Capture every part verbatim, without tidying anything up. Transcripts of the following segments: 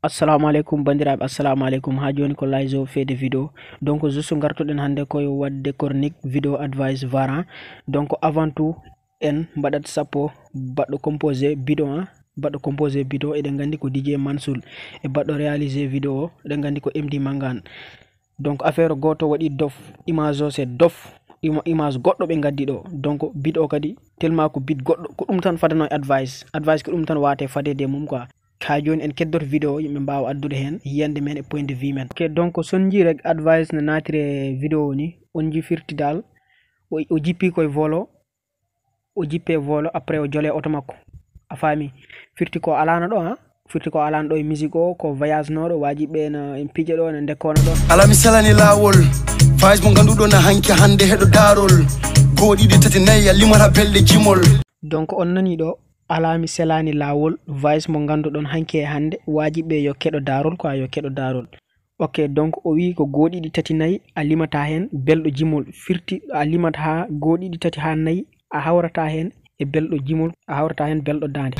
Assalamu alaikum bandiraɓe, assalamu alaikum. Ha joni ko Laizo fede vidéo. Donc juste gartuɗen hande koye wadde chronique vidéo advice varan. Donc avant tout en mbaɗat sappo baɗɗo composé bidon hein baɗɗo composé bidon eɗen gandi ko D J Mansoul e baɗɗo réaliser vidéo eɗen gandi ko M D Mangan. Donc affaire goto waɗi dof image o c'est dof image goɗɗo ɓe gaddi ɗo. Donc bidon kadi tellement ko bid goɗɗo ko ɗum tan fadano advice advice ko ɗum tan wate fadede mum quoi. Ha joni en keddoto vidéo yimɓe mbawa addude hen yiyande men e point de vue men. Ok, donc son ji rek advice no natire vidéo ni on jifirti dal o, o jippi koye volo o jippe volo après o jole auto makko a faami firti ko alano ɗo ha firti ko alano ɗo e musique o ko voyage noɗo waji ɓe no en pije ɗo no dekkono ɗo ala mi salani lawol fayis mo ganduɗo no hanki hande heɗo darol goɗiɗi tati nayyi a limata belde jimol. Donc on nani ɗo alami selani lawol vice mo ganduɗon hanke hande wajiɓe yo keɗo darol quoi yo keɗo darol. Ok, donc o wi ko goɗiɗi tati nayyi a limata hen belɗo jimol firti a limata ha goɗiɗi tati ha nayyi a hawrata hen e belɗo jimol a hawrata hen belɗo dande.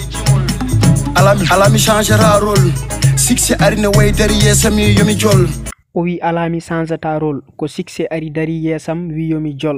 alami alami changera rôle succès ari ne way dari yesam wi yomi jol. O wi alami changeta rôle ko succès ari dari yesam wi yomi jol.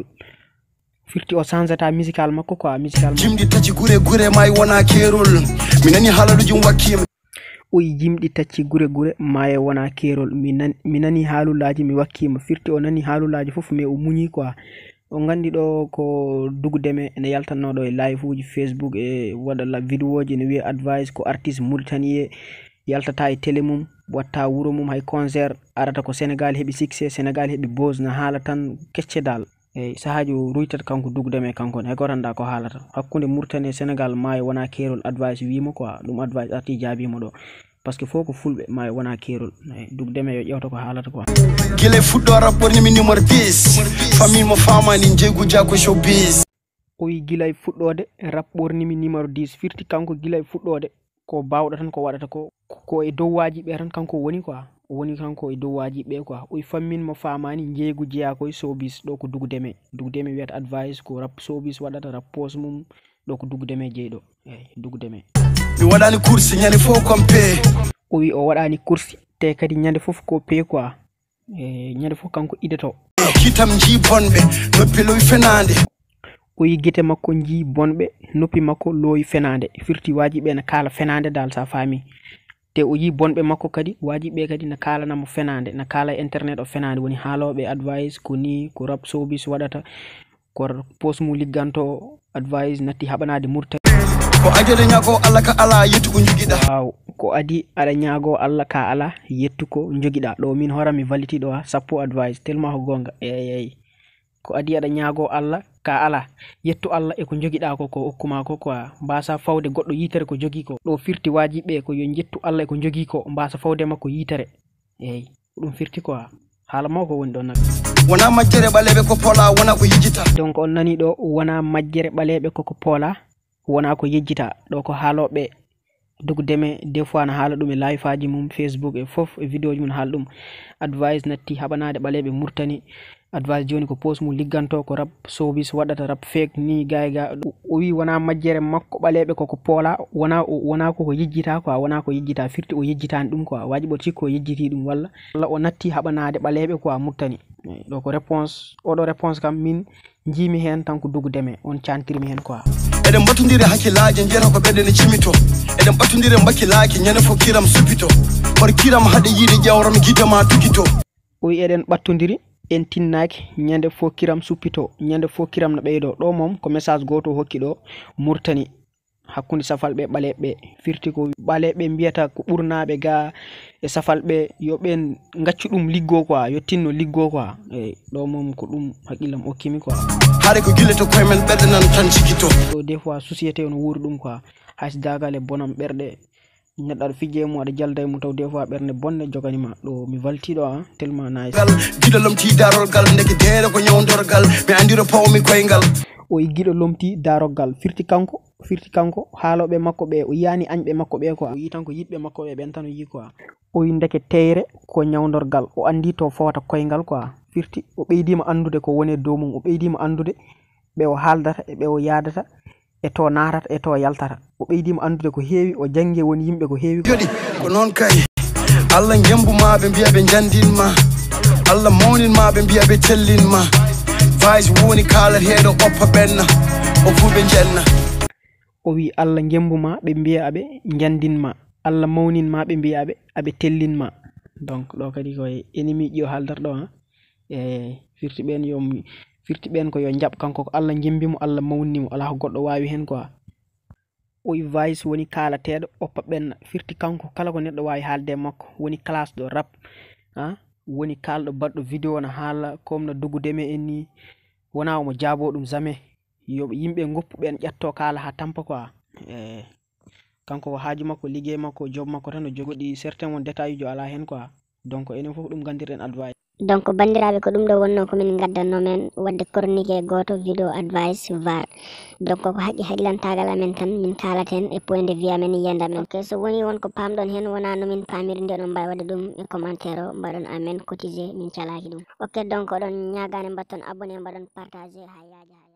Firti o changeta musical makko quoi musical jimdi tacci gure gure may wona kerol mi nani halaluji wakkima. O wi jimdi tacci gure gure may wona kerol mi nani mi nani halulaji mi wakkima. Firti o nani halulaji fof mais o muñi quoi. O gandi ɗo ko dugdeme ene yaltanno ɗo e live uji Facebook e waɗa vidéo ji ne wiya advice ko artiste mauritanien yaltata e télé mum watta wuro mum hay concert arata ko Sénégal heɓi succès Sénégal heɓi buzz na haala tan kecce dal e sahaji o ruytat kanko dugdeme kankon hay goranda ko haalata hakkunde Mauritanie Sénégal maayo wona kerol advice wimo quoi ɗum advice arti jaabimo ɗo parce que foko fulɓe maayo wona kerol dugdeme yo ƴewta ko haalata quoi. Guilé fuɗɗo rapport mi numéro dix famille mo famani jeygu jako showbiz. O wi guilay fuɗɗode rap ɓornimi numéro dix firti kanko guilay fuɗɗode ko bawɗo tan ko waɗata ko ko e dow waji ɓe tan kanko woni quoi woni kanko e dow waji ɓe quoi. O wi fammin mo famani jeygu jeeya koye showbiz ɗo ko dugdeme dugdeme wiyata advice ko rap showbiz waɗata rap pos mum ɗo ko dugdeme jeyɗo eyi dugdeme. Mi waɗani course ñande fof compé. O wi o waɗani course te kadi ñande fof ko pe quoi e ñande fof kanko ideto. Kitam ji bonɓe noppi lowi fenande. O wi guite makko ji bonɓe noppi makko lowi fenande firti waji ɓe ne kala fenande dal sa faami te o yi bonɓe makko kadi waji ɓe kadi ne kalanamo fenande ne kala internet o fenande woni haaloɓe advice ko ni ko rap showbiz waɗata ko post mu ligganto advice natti haɓanade murta ko adi aɗa ñaago Allah ka ala yettu ko joguiɗa. Waaw ko adi aɗa ñaago Allah ka ala yettu ko joguiɗa ɗo min hoorami valiti ɗo ha sappo advice tellement ko gonga eyi ko adi aɗa ñaago Allah ka ala yettu Allah e ko joguiɗa ko ko hokkuma ko quoi mbasa fawde goɗɗo yitere ko jogui ko ɗo firti waji ɓe ko yo jettu Allah e ko jogui ko mbasa fawde makko yitere eyi ɗum firti quoi haala mawko woni ɗo nag. Wona majjere ɓaleɓe ko pola wona ko yejjita. Donc on nani ɗo wona majjere ɓaleɓe koko pola wona ko yejjita ɗo ko haaloɓe dugdeme des fois na haala ɗum e live aji mum Facebook e fof e vidéo ji mum haala ɗum advice natti haɓanade ɓaleɓe Mauritanie advice joni ko post mu ligganto ko rap showbiz waɗata rap fake ni gay ga o wi wona majjere makko ɓaleɓe koko poola wona wona koko yejjita quoi wona ko yejjita firti o yejjitani ɗum quoi waji ɓo cikko o yejjiti ɗum walla walla o natti haɓanade ɓaleɓe quoi Mauritanie ɗo ko réponse oɗo réponse kam min jimi hen tan ko dugdeme on cantirmi hen quoi. Eɗen batodiri hakkillaji jeyata ko ɓeɗe ne cimito eɗen batodiri mbakkilaki ñande fof kiram suppito hoto kiram haɗe yiide ƴewram guidema tugito. O wi eɗen ɓattodiri en tinnaki ñande fof kiram suppito ñande fof kiram no ɓeydo ɗo mom ko message goto hokki ɗo Mauritanie hakkunde safalɓe ɓaleɓe firti ko ɓaleɓe mbiyata ko ɓurnaɓe ga e safalɓe yo ɓen gaccu ɗum liggo quoi yo tinno liggo quoi eyi ɗo mom ko ɗum haqqillam hokkimi quoi. Haare ko guille to koye men ɓerɗe nan tan cikito. ɗo des fois société no wuuri ɗum quoi hayso dagal e bonam ɓerɗe neɗɗo aɗa fijje mum aɗa jalda e mum taw des fois ɓerde bonne joganima ɗo mi waltiɗo ha tellement nice. Gal giɗo lomti darolgal ndeke deere ko ñawdorgal mi andiro pawmi koyngal. O yi giɗo lomti daroggal firti kanko firti kanko haaloɓe makko ɓe o yiyani añɓe makko ɓe quoi o yi tan ko yiɗɓe makko ɓe ɓen tan o yi quoi. O yi ndeke teyre ko ñawdorgal o andi to fowata koyngal quoi firti o ɓeydima andude ko woni dow mum o ɓeydima andude ɓe o haaldata e ɓe o yadata e to natata e to yaltata o ɓeydima andude ko heewi o jangge woni yimɓe ko heewi joɗi ko noon kay Allah ngembuma ɓe mbiya ɓe jandinma, Allah mawninma ɓe mbiya ɓe tellinma. Vice woni kalat heɗo oppa ɓenna o fu ɓe jenna. O wi Allah ngembuma ɓe mbiya aɓe jandinma, Allah mawninma ɓe mbiya aɓe aɓe tellinma. Donc ɗo kadi koye ennemi ƴi o haaldata ɗo ha e firti ɓen yo firti ɓen ko yo jaɓ kanko ko Allah jembimo, Allah mawnimo, ala ko goɗɗo wawi hen quoi. O wi Vice woni kalateɗo oppa ɓenna, firti kanko kala ko neɗɗo wawi haalde makko, woni classe ɗo rap ha, woni kalɗo baɗɗo vidéo na haala comme no dogudeme en ni, wona omo jaabo ɗum jamais. Yo yimɓe goppu ɓen ƴatto kala ha tampa quoi. e kanko ko haaju makko liggey makko job makko tan o jogoɗi, certain won détail jo ala hen quoi. Donc enen foof ɗum gandirɗen advice. donc bandiraɓe ko ɗum ɗo wonno komin gaddanno men wadde chronique goto vidéo advice var. donc ko haqqi haqqilantagal amen tan min kalaten e point de vue amen yiyanda men. ok so woni wonko pamɗon hen wona no min pamiri nde ɗon mbawi wadde ɗum e commentaire o mbaɗon amen cotisé min calaki ɗum. ok donc oɗon ñagane mbatton abonné mbaɗon partagé ha yaaja ha